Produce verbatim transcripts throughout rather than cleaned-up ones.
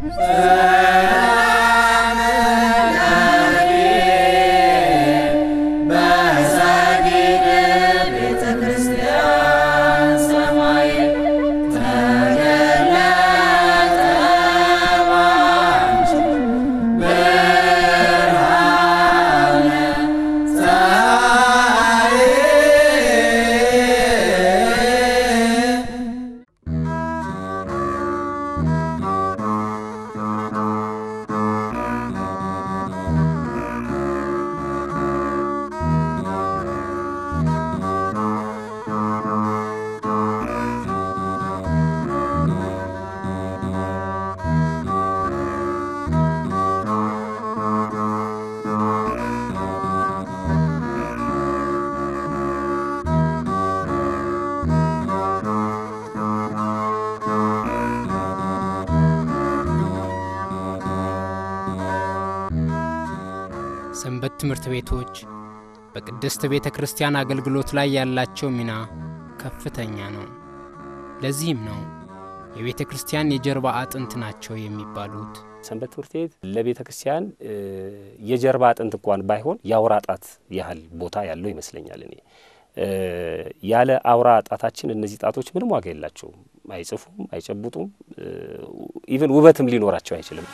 ሰንበት ትምህርት ቤቶች በቅድስት ቤተ ክርስቲያን አገልግሎት ላይ ያላቸው ሚና ከፍተኛ ነው። ለዚህም ነው የቤተ ክርስቲያን የጀርባ አጥንት ናቸው የሚባሉት። ሰንበት ትምህርት ቤት ለቤተ ክርስቲያን የጀርባ አጥንት እንኳን ባይሆን ያውራ ጣት ያህል ቦታ ያለው ይመስለኛል። እኔ ያለ አውራ ጣታችን እነዚህ ጣቶች ምንም ዋጋ የላቸውም። አይጽፉም፣ አይጨብጡም፣ ኢቭን ውበትም ሊኖራቸው አይችልም።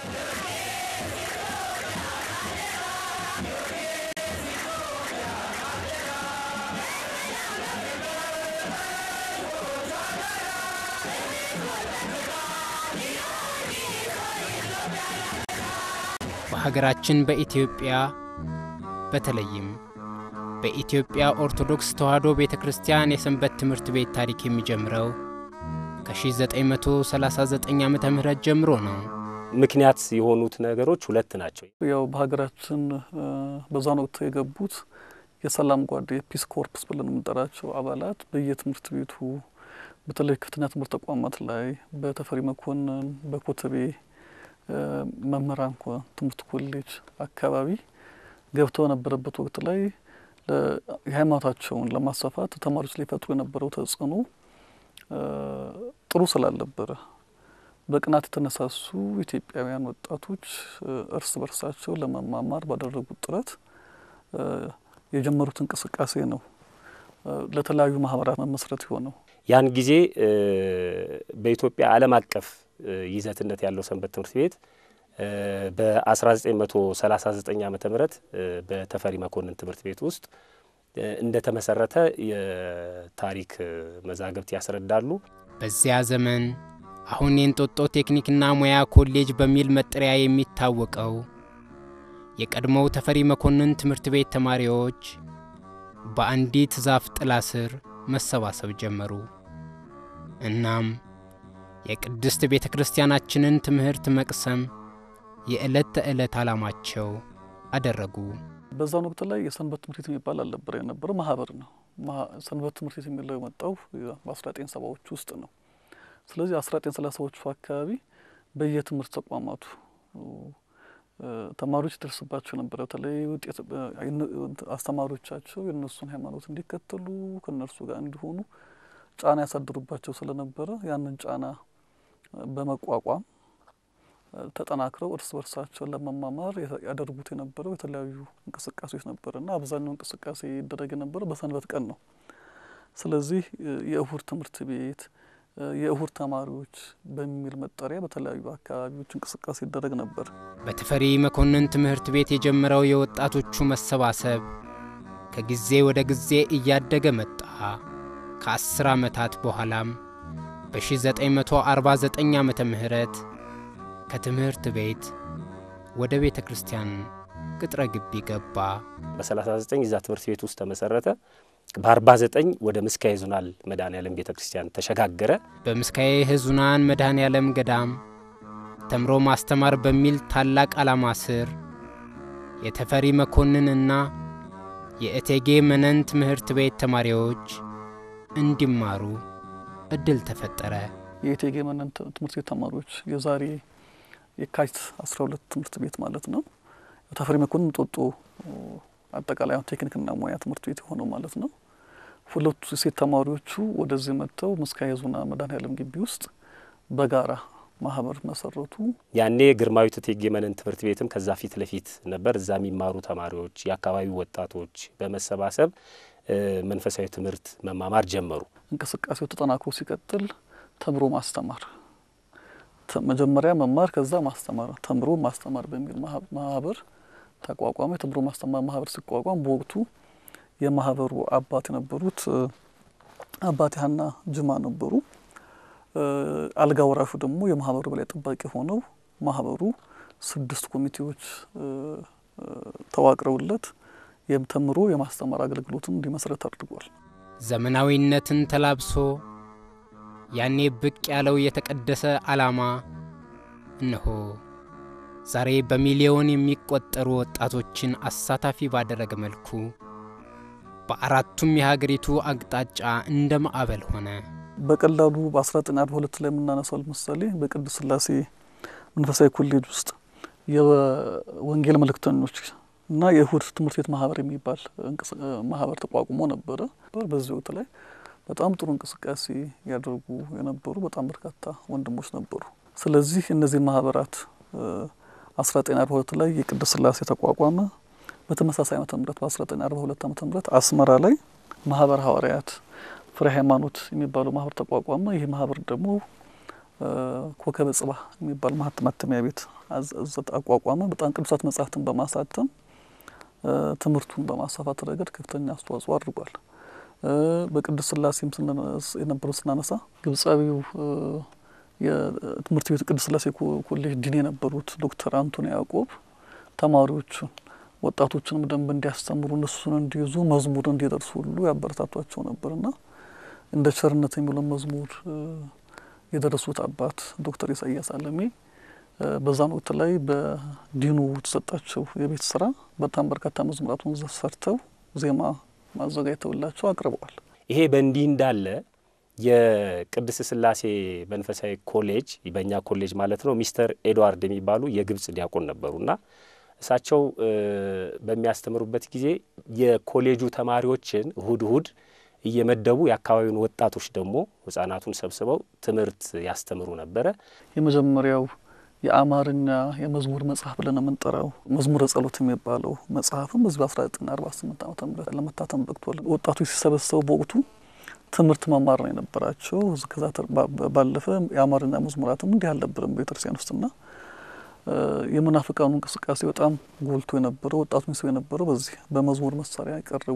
በሀገራችን በኢትዮጵያ በተለይም በኢትዮጵያ ኦርቶዶክስ ተዋሕዶ ቤተክርስቲያን የሰንበት ትምህርት ቤት ታሪክ የሚጀምረው ከ1939 ዓመተ ምህረት ጀምሮ ነው። ምክንያት የሆኑት ነገሮች ሁለት ናቸው። ያው በሀገራችን በዛን ወቅት የገቡት የሰላም ጓድ የፒስ ኮርፕስ ብለን የምንጠራቸው አባላት በየትምህርት ቤቱ በተለይ ከፍተኛ ትምህርት ተቋማት ላይ በተፈሪ መኮንን በኮተቤ መምህራን ትምህርት ኮሌጅ አካባቢ ገብተው ነበረበት ወቅት ላይ ለሃይማኖታቸውን ለማስፋፋት ተማሪዎች ላይ ፈጥሮ የነበረው ተጽዕኖ ጥሩ ስላልነበረ በቅናት የተነሳሱ ኢትዮጵያውያን ወጣቶች እርስ በርሳቸው ለመማማር ባደረጉት ጥረት የጀመሩት እንቅስቃሴ ነው ለተለያዩ ማህበራት መመስረት ሆነው። ያን ጊዜ በኢትዮጵያ ዓለም አቀፍ ይዘትነት ያለው ሰንበት ትምህርት ቤት በ1939 ዓመተ ምህረት በተፈሪ መኮንን ትምህርት ቤት ውስጥ እንደተመሰረተ የታሪክ መዛግብት ያስረዳሉ። በዚያ ዘመን አሁን የእንጦጦ ቴክኒክና ሙያ ኮሌጅ በሚል መጠሪያ የሚታወቀው የቀድሞው ተፈሪ መኮንን ትምህርት ቤት ተማሪዎች በአንዲት ዛፍ ጥላ ስር መሰባሰብ ጀመሩ። እናም የቅድስት ቤተ ክርስቲያናችንን ትምህርት መቅሰም የዕለት ተዕለት ዓላማቸው አደረጉ። በዛን ወቅት ላይ የሰንበት ትምህርት ቤት የሚባል አልነበረ የነበረው ማህበር ነው። ሰንበት ትምህርት ቤት የሚለው የመጣው በ1970ዎቹ ውስጥ ነው። ስለዚህ በ1930ዎቹ አካባቢ በየትምህርት ተቋማቱ ተማሪዎች ደርሰባቸው ነበር። በተለይ ውጤት አስተማሪዎቻቸው የነሱን ሃይማኖት እንዲከተሉ ከነርሱ ጋር እንዲሆኑ ጫና ያሳድሩባቸው ስለነበረ ያንን ጫና በመቋቋም ተጠናክረው እርስ በርሳቸው ለመማማር ያደርጉት የነበረው የተለያዩ እንቅስቃሴዎች ነበርና አብዛኛው እንቅስቃሴ ይደረግ የነበረው በሰንበት ቀን ነው። ስለዚህ የእሁድ ትምህርት ቤት የእሁድ ተማሪዎች በሚል መጠሪያ በተለያዩ አካባቢዎች እንቅስቃሴ ይደረግ ነበር። በተፈሪ መኮንን ትምህርት ቤት የጀመረው የወጣቶቹ መሰባሰብ ከጊዜ ወደ ጊዜ እያደገ መጣ። ከአስር ዓመታት በኋላም በ1949 ዓመተ ምህረት ከትምህርት ቤት ወደ ቤተ ክርስቲያን ቅጥረ ግቢ ገባ። በ39 እዛ ትምህርት ቤት ውስጥ ተመሰረተ። በ49 ወደ ምስካየ ኅዙናን መድኃኔዓለም ቤተ ክርስቲያን ተሸጋገረ። በምስካየ ኅዙናን መድኃኔዓለም ገዳም ተምሮ ማስተማር በሚል ታላቅ ዓላማ ስር የተፈሪ መኮንንና የእቴጌ መነን ትምህርት ቤት ተማሪዎች እንዲማሩ እድል ተፈጠረ። የእቴጌ መነን ትምህርት ቤት ተማሪዎች የዛሬ የካቲት አስራ ሁለት ትምህርት ቤት ማለት ነው። ተፈሪ መኮንን ጦጦ አጠቃላይ ቴክኒክና ሙያ ትምህርት ቤት ሆኖ ማለት ነው። ሁለቱ ሴት ተማሪዎቹ ወደዚህ መጥተው ምስካየ ኅዙናን መድኃኔዓለም ግቢ ውስጥ በጋራ ማህበር መሰረቱ። ያኔ ግርማዊት እቴጌ መነን ትምህርት ቤትም ከዛ ፊት ለፊት ነበር። እዛ የሚማሩ ተማሪዎች የአካባቢው ወጣቶች በመሰባሰብ መንፈሳዊ ትምህርት መማማር ጀመሩ። እንቅስቃሴው ተጠናክሮ ሲቀጥል ተምሮ ማስተማር መጀመሪያ መማር ከዛ ማስተማር ተምሮ ማስተማር በሚል ማህበር ተቋቋመ። ተምሮ ማስተማር ማህበር ሲቋቋም በወቅቱ የማህበሩ አባት የነበሩት አባት ያና ጅማ ነበሩ። አልጋ ወራሹ ደግሞ የማህበሩ በላይ ጠባቂ ሆነው ማህበሩ ስድስት ኮሚቴዎች ተዋቅረውለት የምተምሮ የማስተማር አገልግሎትን እንዲመሰረት አድርጓል። ዘመናዊነትን ተላብሶ ያኔ ብቅ ያለው የተቀደሰ ዓላማ እነሆ ዛሬ በሚሊዮን የሚቆጠሩ ወጣቶችን አሳታፊ ባደረገ መልኩ በአራቱም የሀገሪቱ አቅጣጫ እንደ ማዕበል ሆነ። በቀላሉ በ1942 ላይ ምናነሳው ለምሳሌ በቅድስት ሥላሴ መንፈሳዊ ኮሌጅ ውስጥ የወንጌል መልእክተኞች እና የእሁድ ትምህርት ቤት ማህበር የሚባል ማህበር ተቋቁሞ ነበር። በዚህ ወቅት ላይ በጣም ጥሩ እንቅስቃሴ ያደርጉ የነበሩ በጣም በርካታ ወንድሞች ነበሩ። ስለዚህ እነዚህ ማህበራት አስራ ዘጠኝ አርባ ሁለት ላይ የቅድስት ሥላሴ ተቋቋመ። በተመሳሳይ ዓመተ ምህረት በ1942 ዓመተ ምህረት አስመራ ላይ ማህበር ሐዋርያት ፍሬ ሃይማኖት የሚባለው ማህበር ተቋቋመ። ይሄ ማህበር ደግሞ ኮከበ ጽባህ የሚባል ማህተሚያ ቤት አቋቋመ። በጣም ቅዱሳት መጻሕፍትን በማሳተም ትምህርቱን በማስፋፋት ረገድ ከፍተኛ አስተዋጽኦ አድርጓል። በቅድስት ሥላሴም የነበረው ስናነሳ ግብጻዊው የትምህርት ቤት ቅድስት ሥላሴ ኮሌጅ ዲን የነበሩት ዶክተር አንቶኒ ያዕቆብ ተማሪዎቹን ወጣቶችንም ደንብ እንዲያስተምሩ እነሱን እንዲይዙ መዝሙር እንዲደርሱ ሁሉ ያበረታቷቸው ነበርና እንደ ቸርነት የሚለው መዝሙር የደረሱት አባት ዶክተር ኢሳያስ አለሜ በዛን ወቅት ላይ በዲኑ ተሰጣቸው የቤት ስራ በጣም በርካታ መዝሙራቱን ዘሰርተው ዜማ ማዘጋጅተውላቸው አቅርበዋል። ይሄ በእንዲህ እንዳለ የቅድስት ሥላሴ መንፈሳዊ ኮሌጅ በእኛ ኮሌጅ ማለት ነው ሚስተር ኤድዋርድ የሚባሉ የግብጽ ዲያቆን ነበሩና እሳቸው በሚያስተምሩበት ጊዜ የኮሌጁ ተማሪዎችን እሁድ እሁድ እየመደቡ የአካባቢውን ወጣቶች ደግሞ ህፃናቱን ሰብስበው ትምህርት ያስተምሩ ነበረ። የመጀመሪያው የአማርኛ የመዝሙር መጽሐፍ ብለን የምንጠራው መዝሙረ ጸሎት የሚባለው መጽሐፍም በዚህ በ1948 ዓመተ ምህረት ለመታተም በቅቷል። ወጣቶች ሲሰበሰቡ በወቅቱ ትምህርት መማር ነው የነበራቸው። ከዛ ባለፈ የአማርኛ መዝሙራትም እንዲህ አልነበረም በቤተክርስቲያን ውስጥና የመናፍቃኑ እንቅስቃሴ በጣም ጎልቶ የነበረው ወጣቱን ሰው የነበረው በዚህ በመዝሙር መሳሪያ ያቀርቡ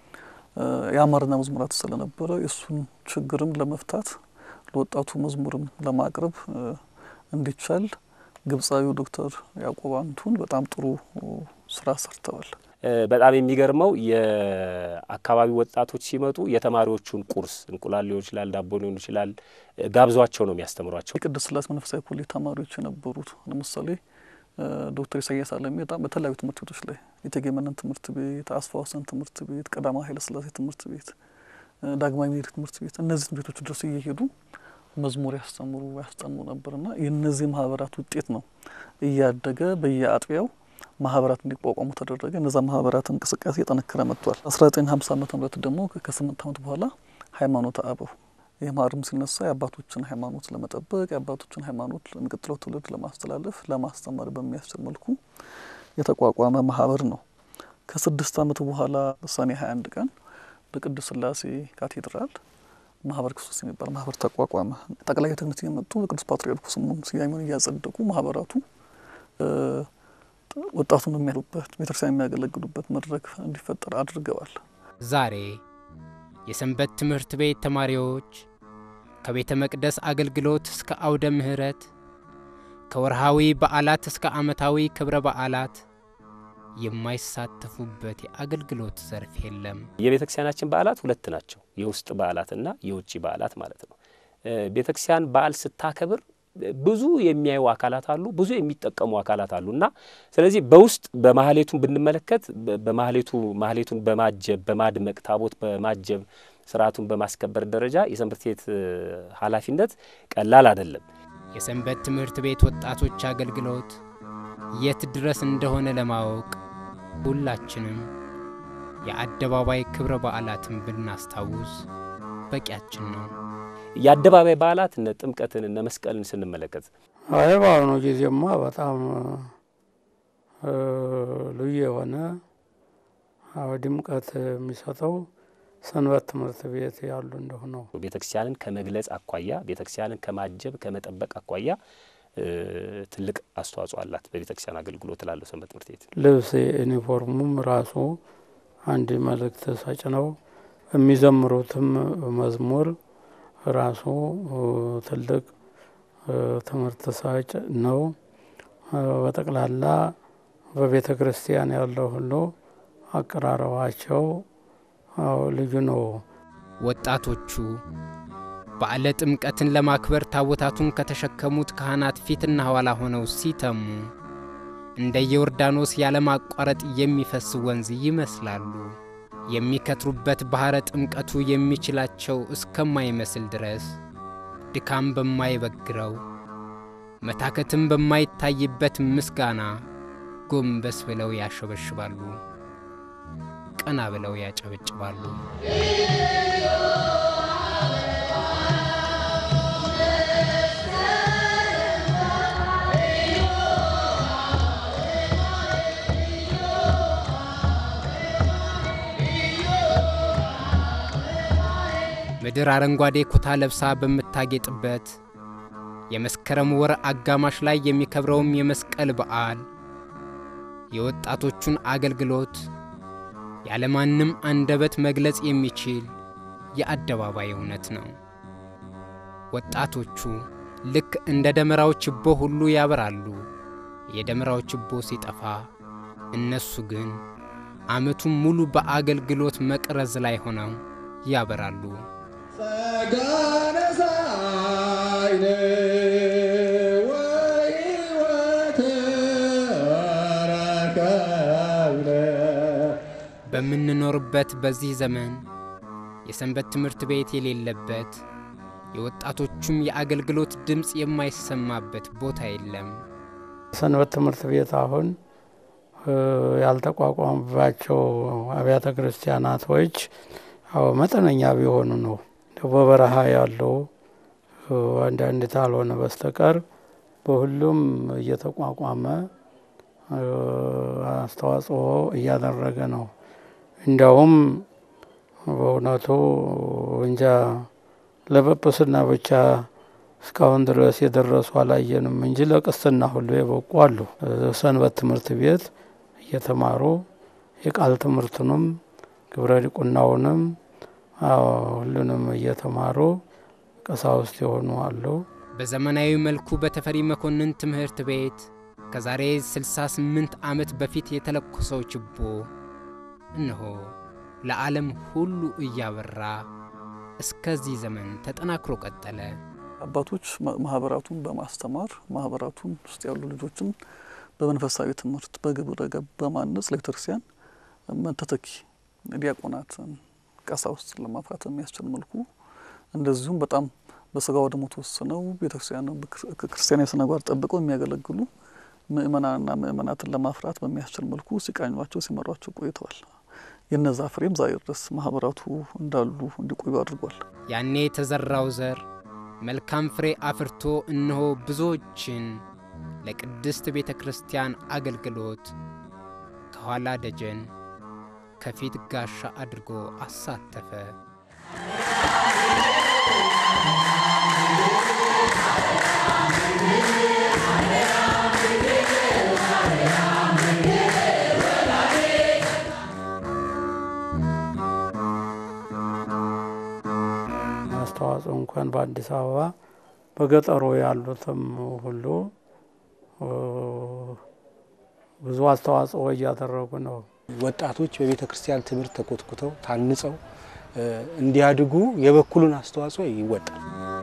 የአማርኛ መዝሙራት ስለነበረ እሱን ችግርም ለመፍታት ለወጣቱ መዝሙርም ለማቅረብ እንዲቻል ግብጻዊው ዶክተር ያዕቆብ አንቱን በጣም ጥሩ ስራ ሰርተዋል። በጣም የሚገርመው የአካባቢ ወጣቶች ሲመጡ የተማሪዎቹን ቁርስ እንቁላል ሊሆን ይችላል ዳቦ ሊሆን ይችላል ጋብዟቸው ነው የሚያስተምሯቸው። የቅድስት ሥላሴ መንፈሳዊ ኮሌጅ ተማሪዎች የነበሩት ለምሳሌ ዶክተር ኢሳያስ አለሜ በጣም በተለያዩ ትምህርት ቤቶች ላይ እቴጌ መነን ትምህርት ቤት፣ አስፋ ወሰን ትምህርት ቤት፣ ቀዳማዊ ኃይለ ሥላሴ ትምህርት ቤት፣ ዳግማዊ ምኒልክ ትምህርት ቤት እነዚህ ቤቶች ድረስ እየሄዱ መዝሙር ያስተምሩ ያስጠኑ ነበርና የነዚህ ማህበራት ውጤት ነው እያደገ በየአጥቢያው ማህበራት እንዲቋቋሙ ተደረገ። እነዛ ማህበራት እንቅስቃሴ የጠነከረ መጥቷል። አስራ ዘጠኝ ሀምሳ ዓመተ ምህረት ደግሞ ከስምንት ዓመት በኋላ ሃይማኖተ አበው የማርም ሲነሳ የአባቶችን ሃይማኖት ለመጠበቅ የአባቶችን ሃይማኖት ለሚቀጥለው ትውልድ ለማስተላለፍ ለማስተማር በሚያስችል መልኩ የተቋቋመ ማህበር ነው። ከስድስት ዓመት በኋላ ሰኔ ሃያ አንድ ቀን በቅድስት ሥላሴ ካቴድራል ማህበር ክርስቶስ የሚባል ማህበር ተቋቋመ። ጠቅላይ ቤተ ክህነት የመጡ በቅዱስ ፓትርያርኩ ስሙን ስያሜውን እያጸደቁ ማህበራቱ ወጣቱን የሚያሉበት ቤተክርስቲያን የሚያገለግሉበት መድረክ እንዲፈጠር አድርገዋል። ዛሬ የሰንበት ትምህርት ቤት ተማሪዎች ከቤተ መቅደስ አገልግሎት እስከ አውደ ምህረት ከወርሃዊ በዓላት እስከ ዓመታዊ ክብረ በዓላት የማይሳተፉበት የአገልግሎት ዘርፍ የለም። የቤተክርስቲያናችን በዓላት ሁለት ናቸው፣ የውስጥ በዓላትና የውጪ በዓላት ማለት ነው። ቤተክርስቲያን በዓል ስታከብር ብዙ የሚያዩ አካላት አሉ፣ ብዙ የሚጠቀሙ አካላት አሉና ስለዚህ በውስጥ በማህሌቱን ብንመለከት በማህሌቱ ማህሌቱን በማጀብ በማድመቅ ታቦት በማጀብ ስርዓቱን በማስከበር ደረጃ የሰንበት ቤት ኃላፊነት ቀላል አይደለም። የሰንበት ትምህርት ቤት ወጣቶች አገልግሎት የት ድረስ እንደሆነ ለማወቅ ሁላችንም የአደባባይ ክብረ በዓላትን ብናስታውስ በቂያችን ነው። የአደባባይ በዓላት እነ ጥምቀትን እነ መስቀልን ስንመለከት አይ ባሁኑ ጊዜማ በጣም ልዩ የሆነ አዎ ድምቀት የሚሰጠው ሰንበት ትምህርት ቤት ያሉ እንደሆነ ቤተክርስቲያንን ከመግለጽ አኳያ ቤተክርስቲያንን ከማጀብ ከመጠበቅ አኳያ ትልቅ አስተዋጽኦ አላት በቤተክርስቲያን አገልግሎት ላለው ሰንበት ትምህርት ቤት። ልብስ ዩኒፎርሙም ራሱ አንድ መልእክት ሰጭ ነው። የሚዘምሩትም መዝሙር ራሱ ትልቅ ትምህርት ሰጭ ነው። በጠቅላላ በቤተ ክርስቲያን ያለው ሁሉ አቀራረባቸው ልዩ ነው። ወጣቶቹ በዓለ ጥምቀትን ለማክበር ታቦታቱን ከተሸከሙት ካህናት ፊትና ኋላ ሆነው ሲተሙ እንደ ዮርዳኖስ ያለማቋረጥ የሚፈስ ወንዝ ይመስላሉ። የሚከትሩበት ባህረ ጥምቀቱ የሚችላቸው እስከማይመስል ድረስ ድካም በማይበግረው መታከትም በማይታይበት ምስጋና ጎንበስ ብለው ያሸበሽባሉ፣ ቀና ብለው ያጨበጭባሉ። ምድር አረንጓዴ ኩታ ለብሳ በመታጌጥበት የመስከረም ወር አጋማሽ ላይ የሚከብረውም የመስቀል በዓል የወጣቶቹን አገልግሎት ያለማንም አንደበት መግለጽ የሚችል የአደባባይ እውነት ነው። ወጣቶቹ ልክ እንደ ደመራው ችቦ ሁሉ ያበራሉ። የደመራው ችቦ ሲጠፋ እነሱ ግን ዓመቱን ሙሉ በአገልግሎት መቅረዝ ላይ ሆነው ያበራሉ። በምንኖርበት በዚህ ዘመን የሰንበት ትምህርት ቤት የሌለበት የወጣቶቹም የአገልግሎት ድምጽ የማይሰማበት ቦታ የለም። ሰንበት ትምህርት ቤት አሁን ያልተቋቋመባቸው አብያተ ክርስቲያናቶች አው መጠነኛ ቢሆኑ ነው። በበረሃ ያለው አንዳንድ ታልሆነ በስተቀር በሁሉም እየተቋቋመ አስተዋጽኦ እያደረገ ነው። እንደውም በእውነቱ እንጃ ለበጵስና ብቻ እስካሁን ድረስ የደረሱ አላየንም እንጂ ለቅስና ሁሉ የበቁ አሉ። ሰንበት ትምህርት ቤት እየተማሩ የቃል ትምህርቱንም ግብረ ዲቁናውንም ሁሉንም እየተማሩ ቀሳውስት የሆኑ አሉ። በዘመናዊ መልኩ በተፈሪ መኮንን ትምህርት ቤት ከዛሬ ስልሳ ስምንት ዓመት በፊት የተለኮሰው ችቦ እነሆ ለዓለም ሁሉ እያበራ እስከዚህ ዘመን ተጠናክሮ ቀጠለ። አባቶች ማህበራቱን በማስተማር ማህበራቱን ውስጥ ያሉ ልጆችን በመንፈሳዊ ትምህርት በግብረ ገብ በማነጽ ለቤተክርስቲያን ተተኪ ዲያቆናትን ቀሳውስት ለማፍራት የሚያስችል መልኩ እንደዚሁም በጣም በስጋው ደሙ ተወስነው ቤተክርስቲያን ክርስቲያናዊ ስነ ምግባር ጠብቀው የሚያገለግሉ ምእመናንና ምእመናትን ለማፍራት በሚያስችል መልኩ ሲቃኟቸው ሲመሯቸው ቆይተዋል። የነዛ ፍሬም ዛሬ ድረስ ማህበራቱ እንዳሉ እንዲቆዩ አድርጓል። ያኔ የተዘራው ዘር መልካም ፍሬ አፍርቶ እነሆ ብዙዎችን ለቅድስት ቤተክርስቲያን አገልግሎት ከኋላ ደጀን ከፊት ጋሻ አድርጎ አሳተፈ። አስተዋጽኦ እንኳን በአዲስ አበባ በገጠሩ ያሉትም ሁሉ ብዙ አስተዋጽኦ እያደረጉ ነው። ወጣቶች በቤተ ክርስቲያን ትምህርት ተኮትኩተው ታንጸው እንዲያድጉ የበኩሉን አስተዋጽኦ ይወጣል።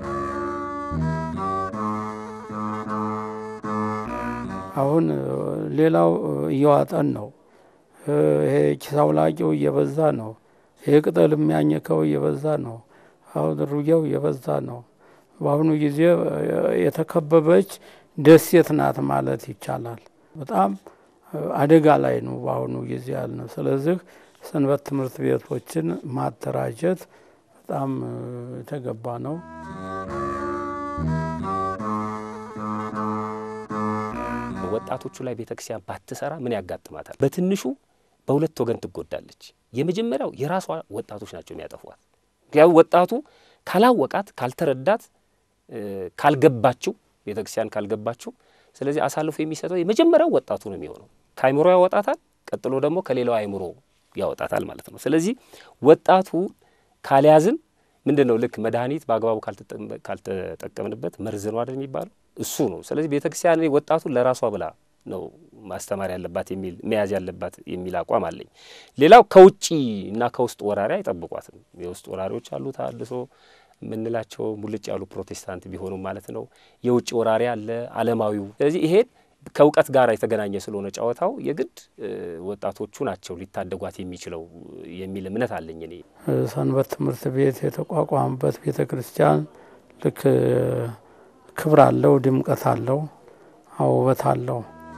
አሁን ሌላው እየዋጠን ነው። ይሄ ኪሳውላቂው እየበዛ ነው። ይሄ ቅጠል የሚያኘከው እየበዛ ነው። አሁን ሩያው እየበዛ ነው። በአሁኑ ጊዜ የተከበበች ደሴት ናት ማለት ይቻላል። በጣም አደጋ ላይ ነው በአሁኑ ጊዜ ያለው። ስለዚህ ሰንበት ትምህርት ቤቶችን ማደራጀት በጣም የተገባ ነው። ወጣቶቹ ላይ ቤተክርስቲያን ባትሰራ ምን ያጋጥማታል? በትንሹ በሁለት ወገን ትጎዳለች። የመጀመሪያው የራሷ ወጣቶች ናቸው የሚያጠፏት። ያው ወጣቱ ካላወቃት ካልተረዳት ካልገባቸው ቤተክርስቲያን ካልገባቸው ስለዚህ አሳልፎ የሚሰጠው የመጀመሪያው ወጣቱ ነው የሚሆነው። ከአይምሮ ያወጣታል፣ ቀጥሎ ደግሞ ከሌላው አይምሮ ያወጣታል ማለት ነው። ስለዚህ ወጣቱ ካልያዝን ምንድነው ልክ መድኃኒት በአግባቡ ካልተጠቀምንበት መርዝ ነው አይደል የሚባለው? እሱ ነው። ስለዚህ ቤተክርስቲያን ወጣቱ ለራሷ ብላ ነው ማስተማር ያለባት የሚል መያዝ ያለባት የሚል አቋም አለኝ። ሌላው ከውጪ እና ከውስጥ ወራሪ አይጠብቋትም። የውስጥ ወራሪዎች አሉ ታድሶ ምንላቸው ሙልጭ ያሉ ፕሮቴስታንት ቢሆኑ ማለት ነው። የውጪ ወራሪ አለ ዓለማዊው። ስለዚህ ይሄ ከውቀት ጋር የተገናኘ ስለሆነ ጫወታው የግድ ወጣቶቹ ናቸው ሊታደጓት የሚችለው የሚል እምነት አለኝ እኔ። ሰንበት ትምህርት ቤት የተቋቋመበት ቤተክርስቲያን ልክ ክብር አለው፣ ድምቀት አለው፣ ውበት አለው።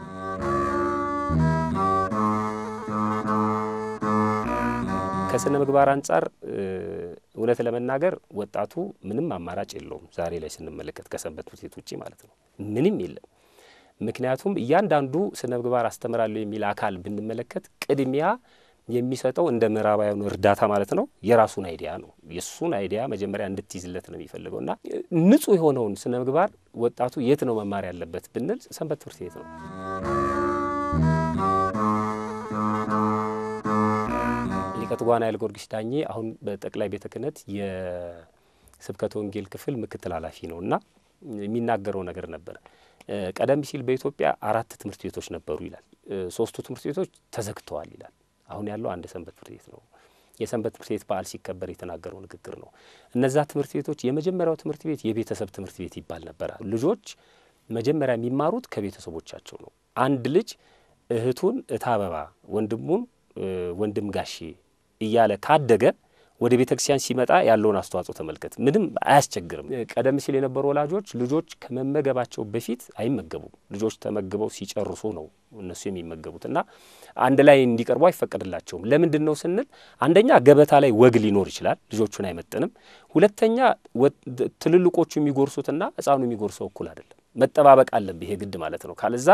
ከስነ ምግባር አንጻር እውነት ለመናገር ወጣቱ ምንም አማራጭ የለውም ዛሬ ላይ ስንመለከት ከሰንበት ትምህርት ቤት ውጪ ማለት ነው ምንም የለም። ምክንያቱም እያንዳንዱ ስነ ምግባር አስተምራለሁ የሚል አካል ብንመለከት ቅድሚያ የሚሰጠው እንደ ምዕራባውያኑ እርዳታ ማለት ነው የራሱን አይዲያ ነው። የሱን አይዲያ መጀመሪያ እንድትይዝለት ነው የሚፈልገውና ንጹህ የሆነውን ስነ ምግባር ወጣቱ የት ነው መማር ያለበት ብንል ሰንበት ትምህርት ቤት ነው። ሊቀ ትጉሃን ኃይለ ጊዮርጊስ ዳኜ አሁን በጠቅላይ ቤተ ክህነት የስብከተ ወንጌል ክፍል ምክትል ኃላፊ ነውና የሚናገረው ነገር ነበር። ቀደም ሲል በኢትዮጵያ አራት ትምህርት ቤቶች ነበሩ ይላል። ሶስቱ ትምህርት ቤቶች ተዘግተዋል ይላል። አሁን ያለው አንድ ሰንበት ትምህርት ቤት ነው። የሰንበት ትምህርት ቤት በዓል ሲከበር የተናገረው ንግግር ነው። እነዛ ትምህርት ቤቶች የመጀመሪያው ትምህርት ቤት የቤተሰብ ትምህርት ቤት ይባል ነበር። ልጆች መጀመሪያ የሚማሩት ከቤተሰቦቻቸው ነው። አንድ ልጅ እህቱን እታበባ ወንድሙን ወንድም ጋሼ እያለ ካደገ ወደ ቤተክርስቲያን ሲመጣ ያለውን አስተዋጽኦ ተመልከት። ምንም አያስቸግርም። ቀደም ሲል የነበሩ ወላጆች ልጆች ከመመገባቸው በፊት አይመገቡም። ልጆች ተመግበው ሲጨርሱ ነው እነሱ የሚመገቡትና አንድ ላይ እንዲቀርቡ አይፈቀድላቸውም። ለምንድን ነው ስንል አንደኛ ገበታ ላይ ወግ ሊኖር ይችላል፣ ልጆቹን አይመጥንም። ሁለተኛ ትልልቆቹ የሚጎርሱትና ሕፃኑ የሚጎርሰው እኩል አይደለም። መጠባበቅ አለበት ይሄ ግድ ማለት ነው። ካለዛ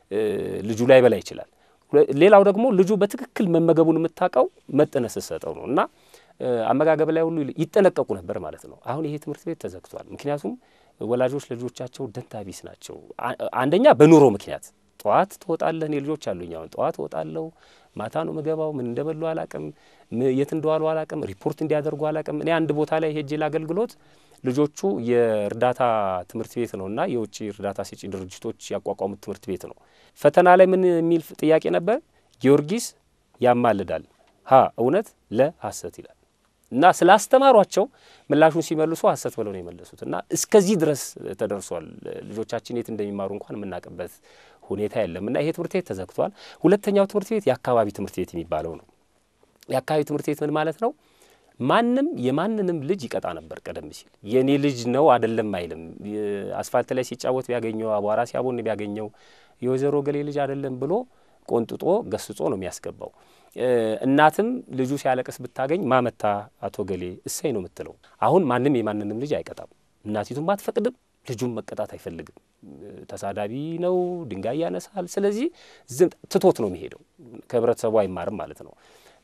ልጁ ላይ በላ ይችላል። ሌላው ደግሞ ልጁ በትክክል መመገቡን የምታውቀው መጠነስ ሰጠው ነውና አመጋገብ ላይ ሁሉ ይጠነቀቁ ነበር ማለት ነው። አሁን ይሄ ትምህርት ቤት ተዘግቷል። ምክንያቱም ወላጆች ልጆቻቸው ደንታቢስ ናቸው። አንደኛ በኑሮ ምክንያት ጧት ትወጣለህ። እኔ ልጆች አሉኝ። አሁን ጧት እወጣለሁ፣ ማታ ነው ምገባው። ምን እንደበሉ አላቅም፣ የት እንደዋሉ አላቅም፣ ሪፖርት እንዲያደርጉ አላቅም። እኔ አንድ ቦታ ላይ ሄጄ ላገልግሎት ልጆቹ የእርዳታ ትምህርት ቤት ነውና የውጪ እርዳታ ሰጪ ድርጅቶች ያቋቋሙት ትምህርት ቤት ነው። ፈተና ላይ ምን የሚል ጥያቄ ነበር? ጊዮርጊስ ያማልዳል ሀ እውነት ለ ሐሰት ይላል። እና ስላስተማሯቸው ምላሹን ሲመልሱ ሐሰት ብለው ነው የመለሱት። እና እስከዚህ ድረስ ተደርሷል። ልጆቻችን የት እንደሚማሩ እንኳን የምናውቅበት ሁኔታ የለም። እና ይሄ ትምህርት ቤት ተዘግቷል። ሁለተኛው ትምህርት ቤት የአካባቢ ትምህርት ቤት የሚባለው ነው። የአካባቢ ትምህርት ቤት ምን ማለት ነው? ማንም የማንንም ልጅ ይቀጣ ነበር ቀደም ሲል። የኔ ልጅ ነው አይደለም አይልም። አስፋልት ላይ ሲጫወት ቢያገኘው፣ አቧራ ሲያቦን ቢያገኘው የወይዘሮ ገሌ ልጅ አይደለም ብሎ ቆንጥጦ ገስጾ ነው የሚያስገባው። እናትም ልጁ ሲያለቅስ ብታገኝ ማመታ አቶ ገሌ እሰይ ነው የምትለው። አሁን ማንም የማንንም ልጅ አይቀጣም። እናቲቱም አትፈቅድም፣ ልጁም መቀጣት አይፈልግም። ተሳዳቢ ነው፣ ድንጋይ ያነሳል። ስለዚህ ትቶት ነው የሚሄደው፣ ከህብረተሰቡ አይማርም ማለት ነው።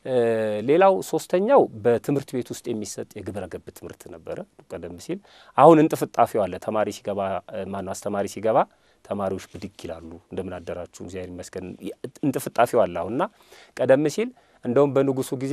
ሌላው ሶስተኛው በትምህርት ቤት ውስጥ የሚሰጥ የግብረ ገብ ትምህርት ነበረ ቀደም ሲል። አሁን እንጥፍጣፊው አለ። ተማሪ ሲገባ ማን አስተማሪ ሲገባ ተማሪዎች ብድግ ይላሉ፣ እንደምን አደራችሁ እግዚአብሔር ይመስገን እንጥፍጣፊው አለ አሁንና ቀደም ሲል እንደውም በንጉሱ ጊዜ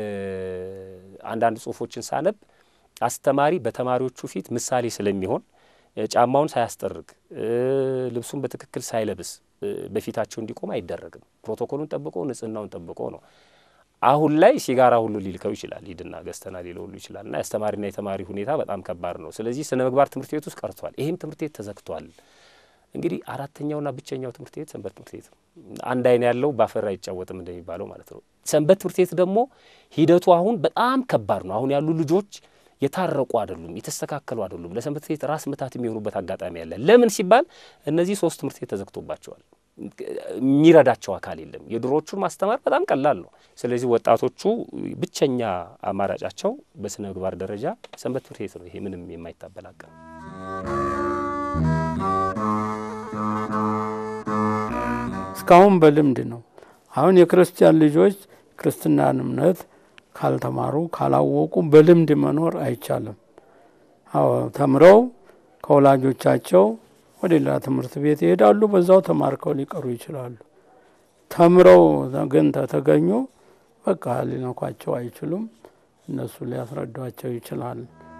አንዳንድ ጽሁፎችን ሳነብ አስተማሪ በተማሪዎቹ ፊት ምሳሌ ስለሚሆን ጫማውን ሳያስጠርግ ልብሱን በትክክል ሳይለብስ በፊታቸው እንዲቆም አይደረግም። ፕሮቶኮሉን ጠብቆ ንጽህናውን ጠብቆ ነው። አሁን ላይ ሲጋራ ሁሉ ሊልከው ይችላል፣ ሂድና ገዝተና ሊለው ሁሉ ይችላልና አስተማሪና የተማሪ ሁኔታ በጣም ከባድ ነው። ስለዚህ ስነ ምግባር ትምህርት ቤት ውስጥ ቀርቷል። ይሄም ትምህርት ቤት ተዘግቷል። እንግዲህ አራተኛውና ብቸኛው ትምህርት ቤት ሰንበት ትምህርት ቤት ነው። አንድ አይን ያለው ባፈራ አይጫወትም እንደሚባለው ማለት ነው። ሰንበት ትምህርት ቤት ደግሞ ሂደቱ አሁን በጣም ከባድ ነው። አሁን ያሉ ልጆች የታረቁ አይደሉም፣ የተስተካከሉ አይደሉም። ለሰንበት ቤት ራስ ምታት የሚሆኑበት አጋጣሚ ያለ። ለምን ሲባል እነዚህ ሶስት ትምህርት ቤት ተዘግቶባቸዋል። የሚረዳቸው አካል የለም። የድሮቹን ማስተማር በጣም ቀላል ነው። ስለዚህ ወጣቶቹ ብቸኛ አማራጫቸው በስነ ምግባር ደረጃ ሰንበት ትምህርት ቤት ነው። ይሄ ምንም የማይታበላቀ ነው። እስካሁን በልምድ ነው። አሁን የክርስቲያን ልጆች ክርስትናን እምነት ካልተማሩ ካላወቁ በልምድ መኖር አይቻልም። አዎ ተምረው ከወላጆቻቸው ወደ ሌላ ትምህርት ቤት ይሄዳሉ። በዛው ተማርከው ሊቀሩ ይችላሉ። ተምረው ግን ተገኙ በቃ ሊነኳቸው አይችሉም። እነሱ ሊያስረዷቸው ይችላል።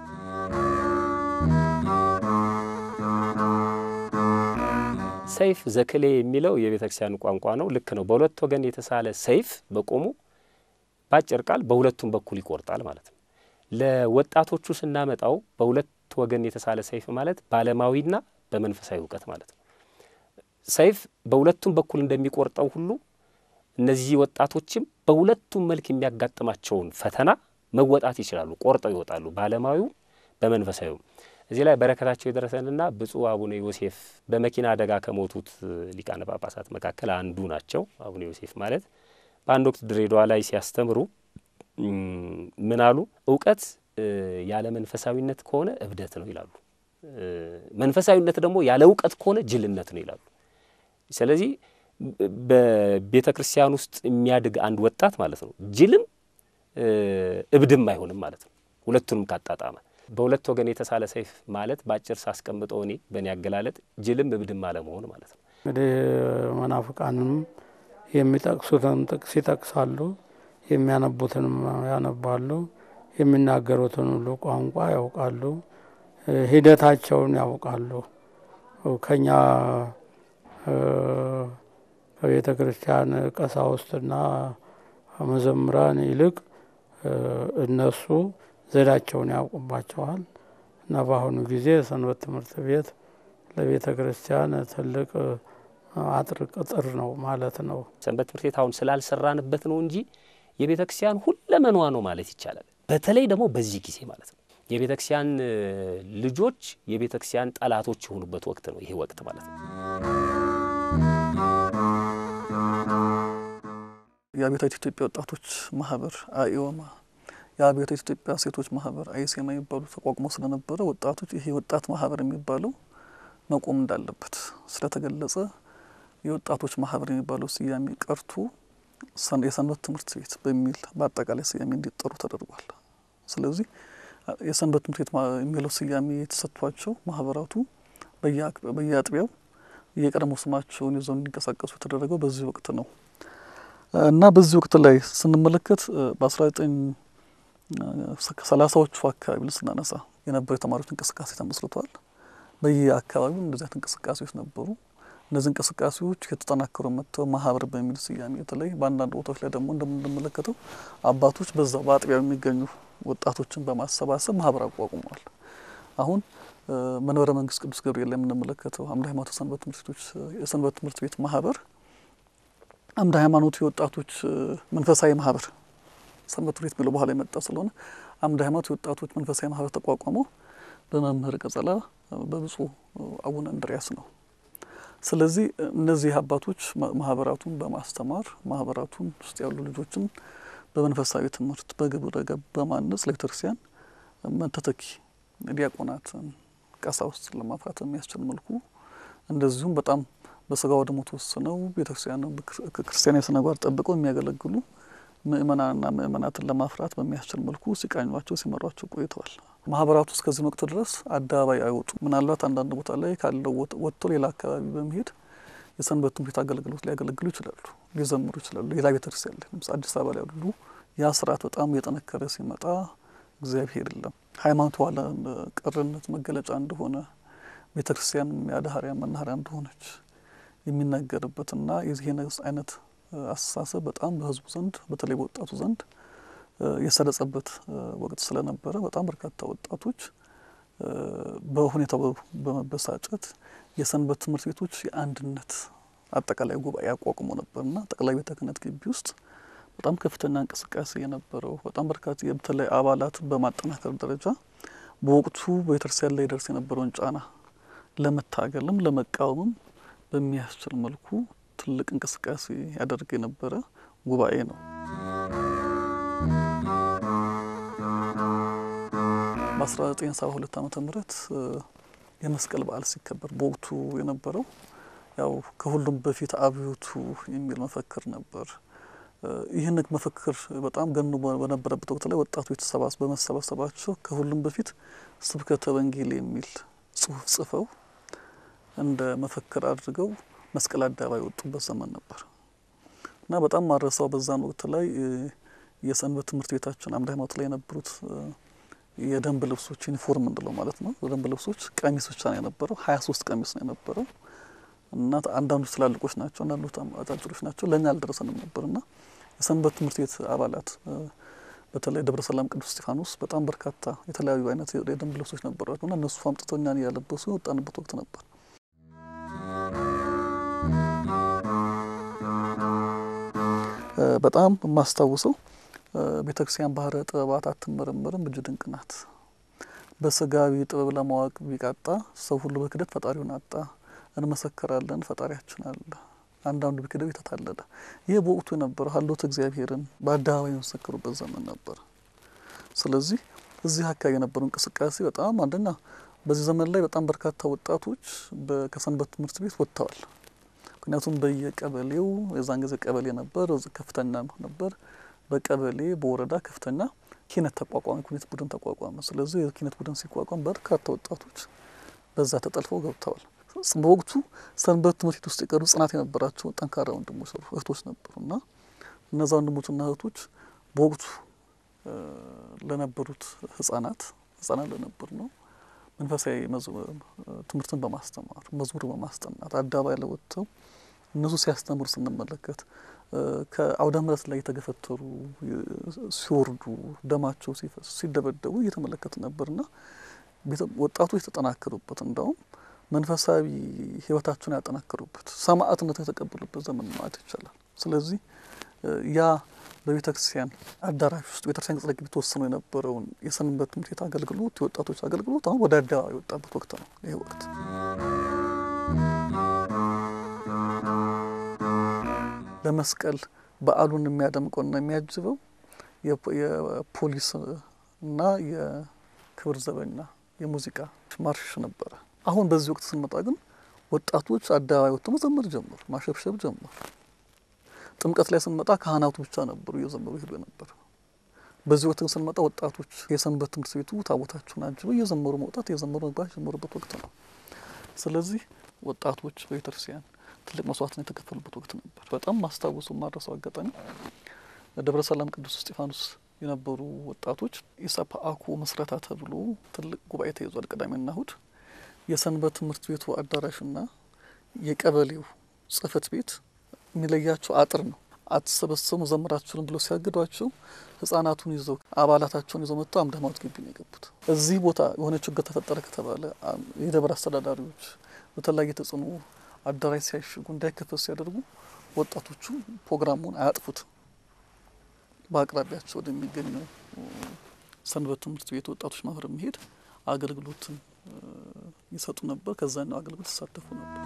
ሰይፍ ዘክሌ የሚለው የቤተክርስቲያን ቋንቋ ነው። ልክ ነው። በሁለት ወገን የተሳለ ሰይፍ በቆሙ ባጭር ቃል በሁለቱም በኩል ይቆርጣል ማለት ነው። ለወጣቶቹ ስናመጣው በሁለት ወገን የተሳለ ሰይፍ ማለት ባለማዊና በመንፈሳዊ ዕውቀት ማለት ነው። ሰይፍ በሁለቱም በኩል እንደሚቆርጠው ሁሉ እነዚህ ወጣቶችም በሁለቱም መልክ የሚያጋጥማቸውን ፈተና መወጣት ይችላሉ። ቆርጠው ይወጣሉ፣ ባለማዊው በመንፈሳዊው። እዚህ ላይ በረከታቸው የደረሰንና ብፁዕ አቡነ ዮሴፍ በመኪና አደጋ ከሞቱት ሊቃነ ጳጳሳት መካከል አንዱ ናቸው። አቡነ ዮሴፍ ማለት በአንድ ወቅት ድሬዳዋ ላይ ሲያስተምሩ ምን አሉ? ዕውቀት ያለ መንፈሳዊነት ከሆነ እብደት ነው ይላሉ። መንፈሳዊነት ደግሞ ያለ ዕውቀት ከሆነ ጅልነት ነው ይላሉ። ስለዚህ በቤተ ክርስቲያን ውስጥ የሚያድግ አንድ ወጣት ማለት ነው ጅልም እብድም አይሆንም ማለት ነው። ሁለቱንም ካጣጣመ በሁለት ወገን የተሳለ ሰይፍ ማለት ባጭር ሳስቀምጠው እኔ በእኔ አገላለጥ ጅልም እብድም አለመሆን ማለት ነው። እንግዲህ መናፍቃንም የሚጠቅሱትን ጥቅስ ይጠቅሳሉ፣ የሚያነቡትንም ያነባሉ፣ የሚናገሩትን ሁሉ ቋንቋ ያውቃሉ፣ ሂደታቸውን ያውቃሉ። ከኛ ከቤተ ክርስቲያን ቀሳውስትና መዘምራን ይልቅ እነሱ ዘዳቸውን ያውቁባቸዋል። እና በአሁኑ ጊዜ ሰንበት ትምህርት ቤት ለቤተ ክርስቲያን ትልቅ አጥር ቅጥር ነው ማለት ነው። ሰንበት ትምህርት ቤት አሁን ስላልሰራንበት ነው እንጂ የቤተ ክርስቲያን ሁለመኗ ነው ማለት ይቻላል። በተለይ ደግሞ በዚህ ጊዜ ማለት ነው የቤተ ክርስቲያን ልጆች የቤተ ክርስቲያን ጠላቶች የሆኑበት ወቅት ነው ይሄ ወቅት ማለት ነው። የአብያተ ኢትዮጵያ ወጣቶች ማህበር አኢኦማ፣ የአብያተ ኢትዮጵያ ሴቶች ማህበር አይሴማ የሚባሉ ተቋቁሞ ስለነበረ ወጣቶች ይሄ ወጣት ማህበር የሚባለው መቆም እንዳለበት ስለተገለጸ የወጣቶች ማህበር የሚባለው ስያሜ ቀርቶ የሰንበት ትምህርት ቤት በሚል በአጠቃላይ ስያሜ እንዲጠሩ ተደርጓል። ስለዚህ የሰንበት ትምህርት ቤት የሚለው ስያሜ የተሰጥቷቸው ማህበራቱ በየአጥቢያው የቀድሞ ስማቸውን ይዘው እንዲንቀሳቀሱ የተደረገው በዚህ ወቅት ነው እና በዚህ ወቅት ላይ ስንመለከት በ19 ሰላሳዎቹ አካባቢ ስናነሳ የነበረው የተማሪዎች እንቅስቃሴ ተመስርቷል። በየአካባቢው እንደዚህ እንቅስቃሴዎች ነበሩ። እነዚህ እንቅስቃሴዎች የተጠናከሩ መጥተው ማህበር በሚል ስያሜ የተለይ በአንዳንድ ቦታዎች ላይ ደግሞ እንደምንመለከተው አባቶች በዛው በአጥቢያው የሚገኙ ወጣቶችን በማሰባሰብ ማህበር አቋቁመዋል። አሁን መንበረ መንግስት ቅዱስ ገብርኤል ላይ የምንመለከተው አምደ ሃይማኖት ሰንበት ትምህርት ቤቶች የሰንበት ትምህርት ቤት ማህበር አምደ ሃይማኖት የወጣቶች መንፈሳዊ ማህበር ሰንበት ትምህርት ቤት ብሎ በኋላ የመጣ ስለሆነ አምደ ሃይማኖት የወጣቶች መንፈሳዊ ማህበር ተቋቋመው በመምህር ቀጸላ በብፁዕ አቡነ እንድርያስ ነው። ስለዚህ እነዚህ አባቶች ማህበራቱን በማስተማር ማህበራቱን ውስጥ ያሉ ልጆችን በመንፈሳዊ ትምህርት በግብረ ገብ በማነጽ ለቤተክርስቲያን ተተኪ ዲያቆናትን ቀሳውስት ለማፍራት የሚያስችል መልኩ እንደዚሁም በጣም በስጋው ደሙ ተወስነው ቤተክርስቲያን ክርስቲያናዊ ስነ ምግባር ጠብቀው የሚያገለግሉ ምእመናንና ምእመናትን ለማፍራት በሚያስችል መልኩ ሲቃኟቸው ሲመሯቸው ቆይተዋል። ማህበራቱ እስከዚህ ወቅት ድረስ አዳባይ አይወጡ። ምናልባት አንዳንድ ቦታ ላይ ካለው ወጥቶ ሌላ አካባቢ በመሄድ የሰንበት ትምህርት አገልግሎት ሊያገለግሉ ይችላሉ፣ ሊዘምሩ ይችላሉ። ሌላ ቤተክርስቲያን ላይ ለምሳሌ አዲስ አበባ ላይ ያሉ ያ ስርዓት በጣም እየጠነከረ ሲመጣ እግዚአብሔር የለም ሃይማኖት ዋላ ቀርነት መገለጫ እንደሆነ ቤተክርስቲያን ያዳሃሪያ መናኸሪያ እንደሆነች የሚነገርበትና የዚህ አይነት አስተሳሰብ በጣም በህዝቡ ዘንድ በተለይ በወጣቱ ዘንድ የሰረጸበት ወቅት ስለነበረ በጣም በርካታ ወጣቶች በሁኔታው በመበሳጨት የሰንበት ትምህርት ቤቶች የአንድነት አጠቃላይ ጉባኤ ያቋቁሞ ነበርና ጠቅላይ ቤተ ክህነት ግቢ ውስጥ በጣም ከፍተኛ እንቅስቃሴ የነበረው በጣም በርካታ የበተለይ አባላት በማጠናከር ደረጃ በወቅቱ በቤተክርስቲያን ላይ ደርስ የነበረውን ጫና ለመታገልም ለመቃወምም በሚያስችል መልኩ ትልቅ እንቅስቃሴ ያደርግ የነበረ ጉባኤ ነው። በአስራ ዘጠኝ ሰባ ሁለት ዓመተ ምህረት የመስቀል በዓል ሲከበር በወቅቱ የነበረው ያው ከሁሉም በፊት አብዮቱ የሚል መፈክር ነበር። ይህን መፈክር በጣም ገኖ በነበረበት ወቅት ላይ ወጣቶች ተሰባስበው በመሰባሰባቸው ከሁሉም በፊት ስብከተ ወንጌል የሚል ጽሑፍ ጽፈው እንደ መፈክር አድርገው መስቀል አደባባይ ወጡበት ዘመን ነበር እና በጣም ማረሳው በዛን ወቅት ላይ የሰንበት ትምህርት ቤታችን አምደ ሃይማኖት ላይ የነበሩት የደንብ ልብሶች ዩኒፎርም እንደለው ማለት ነው የደንብ ልብሶች ቀሚስ ብቻ ነው የነበረው ሀያ ሶስት ቀሚስ ነው የነበረው እና አንዳንዱ ትላልቆች ናቸው አንዳንዱ አጫጭሮች ናቸው ለኛ አልደረሰንም ነበርና የሰንበት ትምህርት ቤት አባላት በተለይ ደብረ ሰላም ቅዱስ እስጢፋኖስ በጣም በርካታ የተለያዩ አይነት የደንብ ልብሶች ነበራቸውና እነሱ አምጥተው እኛን ያለበሱ ወጣንበት ወቅት ነበር። በጣም ማስተዋወሰው ቤተክርስቲያን ባህረ ጥበባት አትመረመርም እጅ ድንቅ ናት። በስጋዊ ጥበብ ለማወቅ ቢቃጣ ሰው ሁሉ በክደት ፈጣሪውን አጣ። እንመሰከራለን ፈጣሪያችን አለ አንዳንዱ በክደው ይተታለለ። ይሄ በወቅቱ የነበረው ሀሎት እግዚአብሔርን በአደባባይ መሰከሩበት ዘመን ነበር። ስለዚህ እዚህ አካባቢ የነበረው እንቅስቃሴ በጣም አንደኛ በዚህ ዘመን ላይ በጣም በርካታ ወጣቶች በከሰንበት ትምህርት ቤት ወጥተዋል። ምክንያቱም በየቀበሌው የዛን ጊዜ ቀበሌ ነበር ከፍተኛ ነበር በቀበሌ በወረዳ ከፍተኛ ኪነት ተቋቋመ ኪነት ቡድን ተቋቋመ። ስለዚህ የኪነት ቡድን ሲቋቋም በርካታ ወጣቶች በዛ ተጠልፈው ገብተዋል። በወቅቱ ሰንበት ትምህርት ቤት ውስጥ የቀሩ ጽናት የነበራቸው ጠንካራ ወንድሞች እህቶች ነበሩና እነዛ ወንድሞችና እህቶች በወቅቱ ለነበሩት ህፃናት ህፃናት ለነበር ነው መንፈሳዊ ትምህርትን በማስተማር መዝሙር በማስተማር አዳባይ ላይ ወጥተው እነሱ ሲያስተምሩ ስንመለከት ከአውደ ምሕረት ላይ የተገፈተሩ ሲወርዱ ደማቸው ሲፈስ ሲደበደቡ እየተመለከተ ነበርና ወጣቶች ተጠናከሩበት እንደውም መንፈሳዊ ህይወታቸውን ያጠናከሩበት ሰማዕትነት የተቀበሉበት ዘመን ማለት ይቻላል። ስለዚህ ያ በቤተክርስቲያን አዳራሽ ውስጥ ቤተክርስቲያን ጽድቅ ተወስኖ የነበረውን የሰንበት ትምህርት ቤት አገልግሎት የወጣቶች አገልግሎት አሁን ወደ አደባባይ የወጣበት ወቅት ነው ይሄ ወቅት። ለመስቀል በዓሉን የሚያደምቀውና የሚያጅበው የፖሊስ እና የክብር ዘበኛ የሙዚቃ ማርሽ ነበረ። አሁን በዚህ ወቅት ስንመጣ ግን ወጣቶች አደባባይ ወጥተው መዘመር ጀመሩ ማሸብሸብ ጀመሩ። ጥምቀት ላይ ስንመጣ ካህናቱ ብቻ ነበሩ እየዘመሩ ይሄዱ ነበር። በዚህ ወቅት ስንመጣ ወጣቶች የሰንበት ትምህርት ቤቱ ታቦታቸውን አጅበው እየዘመሩ መውጣት የዘመሩ መግባት ጀመሩበት ወቅት ነው። ስለዚህ ወጣቶች በቤተክርስቲያን ትልቅ መስዋዕትነት የተከፈሉበት ወቅት ነበር። በጣም ማስተዋወሱ ማድረሰው አጋጣሚ ደብረ ሰላም ቅዱስ እስጢፋኖስ የነበሩ ወጣቶች ኢሰፓአኩ መስረታ ተብሎ ትልቅ ጉባኤ ተይዟል። ቅዳሜና እሁድ የሰንበት ትምህርት ቤቱ አዳራሽና የቀበሌው ጽሕፈት ቤት የሚለያቸው አጥር ነው። አትሰበሰቡ ዘምራችሁን ብለው ሲያግዷቸው ህፃናቱን ይዘው አባላታቸውን ይዘው መጥተው አምደ ሃይማኖት ግቢ ነው የገቡት። እዚህ ቦታ የሆነ ችግር ተፈጠረ ከተባለ የደብረ አስተዳዳሪዎች በተለያየ ተጽዕኖ አዳራሽ ሲያሽጉ እንዳይከፈት ሲያደርጉ ወጣቶቹ ፕሮግራሙን አያጥፉት በአቅራቢያቸው ወደሚገኘው ሰንበት ትምህርት ቤት ወጣቶች ማህበር መሄድ አገልግሎትን ይሰጡ ነበር። ከዛኛው አገልግሎት ተሳተፉ ነበር።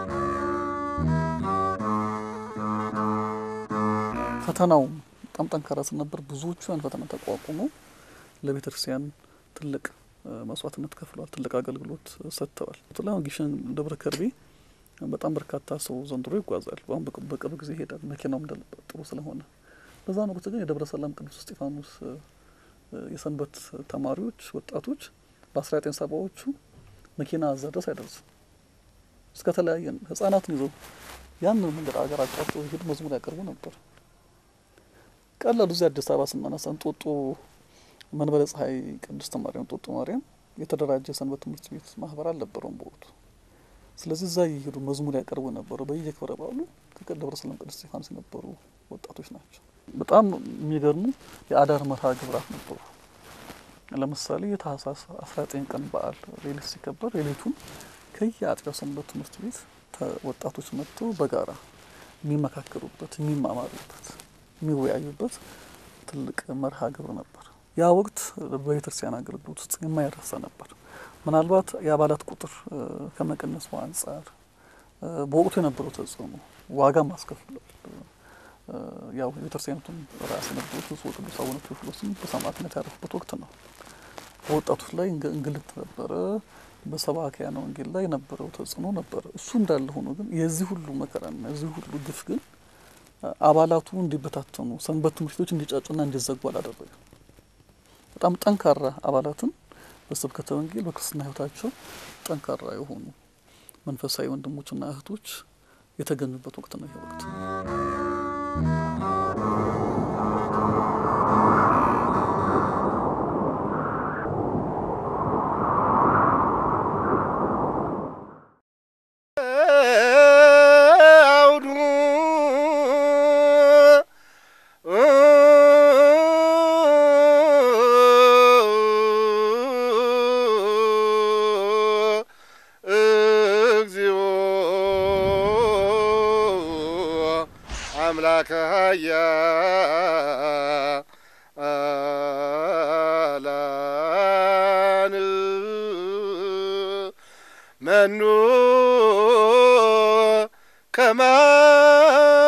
ፈተናው በጣም ጠንካራ ነበር። ብዙዎቹ ያን ፈተና ተቋቁመው ለቤተክርስቲያን ትልቅ መስዋዕትነት ከፍለዋል። ትልቅ አገልግሎት ሰጥተዋል። ስለዚህ ግሽን ደብረ ከርቤ በጣም በርካታ ሰው ዘንድሮ ይጓዛል። አሁን በቅርብ ጊዜ ሄዳል መኪናው እንደነበረ ጥሩ ስለሆነ። በዛ ነው ግን የደብረ ሰላም ቅዱስ እስጢፋኖስ የሰንበት ተማሪዎች ወጣቶች በአስራ ዘጠኝ ሰባዎቹ መኪና አዘደስ አይደርሱ እስከ ተለያየ ህፃናትን ይዘው ያንን መንገድ አገር አቋርጠው ሄዱ መዝሙር ያቀርቡ ነበር። ቀላሉ እዚህ አዲስ አበባ ስናነሳ እንጦጦ መንበረ ፀሐይ ቅድስት ማርያም እንጦጦ ማርያም የተደራጀ ሰንበት ትምህርት ቤት ማህበር አልነበረውም በወቅቱ። ስለዚህ እዛ ይሄዱ መዝሙር ያቀርቡ ነበር። በየክብረ በዓሉ ከደብረ ሰላም ቅዱስ እስጢፋኖስ የነበሩ ወጣቶች ናቸው። በጣም የሚገርሙ የአዳር መርሃ ግብራት ነበሩ። ለምሳሌ የታህሳስ አስራ ዘጠኝ ቀን በዓል ሌሊት ሲከበር ሌሊቱን ከየአጥቢያው ሰንበት ትምህርት ቤት ወጣቶች መጥተው በጋራ የሚመካከሩበት የሚማማሩበት የሚወያዩበት ትልቅ መርሃ ግብር ነበር። ያ ወቅት በቤተክርስቲያን አገልግሎት ውስጥ የማይረሳ ነበር። ምናልባት የአባላት ቁጥር ከመቀነሱ አንፃር በወቅቱ የነበረው ተጽዕኖ ዋጋ ማስከፍለው ያው የቤተክርስቲያኑን ራስ የነበሩት ብፁዕ ቅዱስ አቡነ ቴዎፍሎስም በሰማዕትነት ያረፉበት ወቅት ነው። በወጣቶች ላይ እንግልት ነበረ። በሰባኪያነ ወንጌል ላይ የነበረው ተጽዕኖ ነበረ። እሱ እንዳለ ሆኖ ግን የዚህ ሁሉ መከራና የዚህ ሁሉ ግፍ ግን አባላቱ እንዲበታተኑ ሰንበት ትምህርት ቤቶች እንዲጫጩና እንዲዘጉ አላደረገም። በጣም ጠንካራ አባላትን በስብከተ ወንጌል በክርስትና ሕይወታቸው ጠንካራ የሆኑ መንፈሳዊ ወንድሞችና እህቶች የተገኙበት ወቅት ነው ይሄ ወቅት። መኑ ከማ